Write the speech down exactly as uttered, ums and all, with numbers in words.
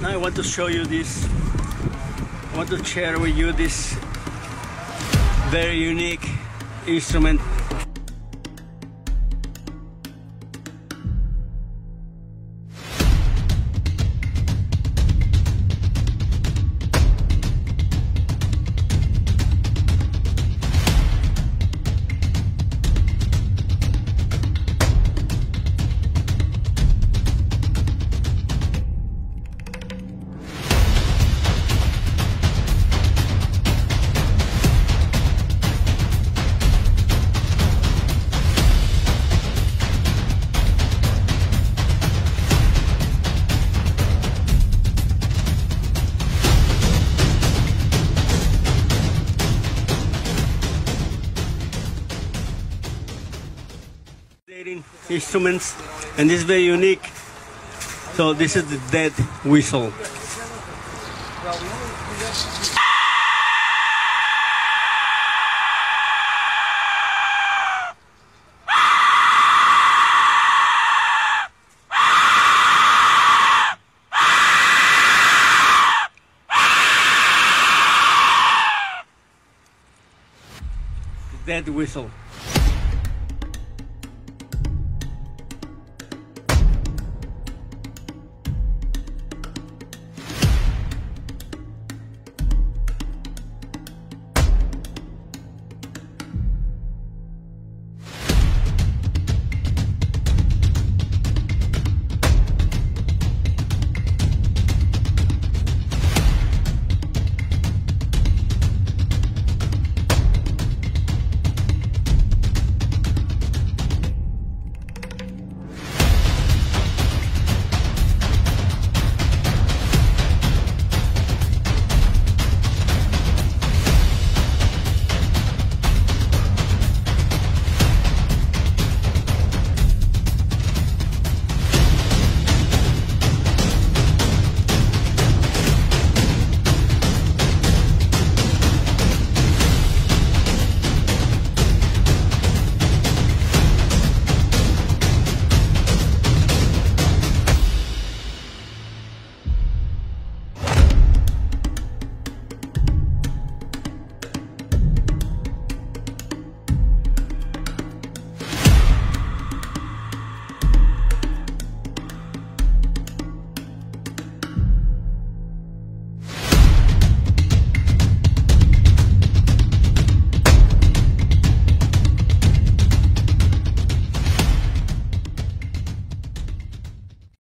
Now I want to show you this. I want to share with you this very unique instrument. Instruments, and this is very unique. So this is the dead whistle. The dead whistle.